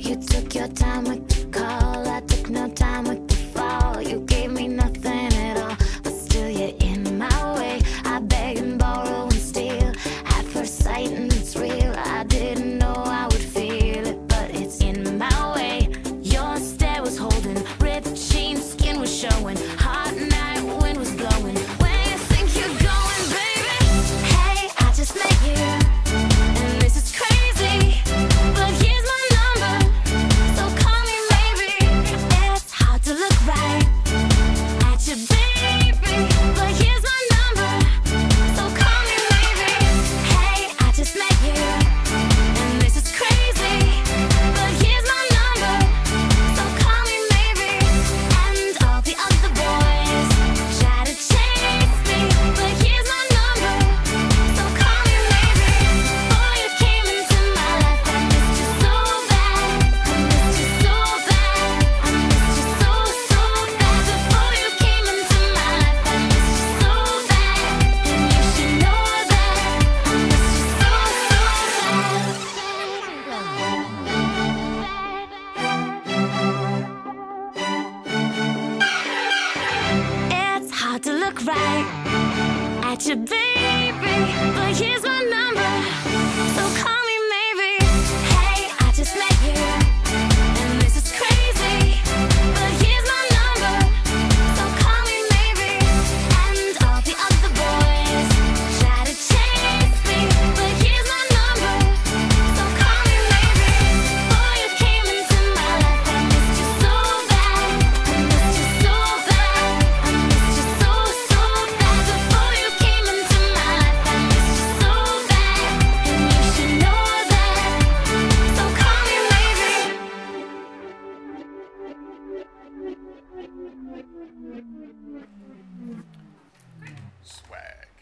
You took your time with the call, I took no time with the fall. You gave me nothing at all, but still you're in my way. I beg and borrow and steal at first sight, and it's real. I didn't know I would feel it, but it's in my way. Your stare was holding, ripped jeans, skin was showing, hot night wind was blowing. Where you think you're going, baby? Hey, I just met you, and this is crazy, but here's my number, so call me maybe. It's hard to look right at you, baby, but here's my number, so call me maybe. Hey, I just met you, and this is crazy, but here's my number, so call me maybe. And all the other boys try to chase me, but here's my number, so call me maybe. Before you came into my life, I missed you so bad. I missed you so bad. I missed you so, so bad. Before you came into my life, I missed you so bad. And you should know that I missed you so, so bad. It's hard to look right at you, baby, but here's my number, so call me maybe. Hey, I just met you, and this is crazy, but here's my number, so call me maybe. And all the other boys try to chase me, but here's my number, so call me maybe. Before you came into my life, I missed you so bad. I missed you so bad. I missed you so, so bad. Before you came into my life, I missed you so bad. And you should know that, so call me maybe. Swag.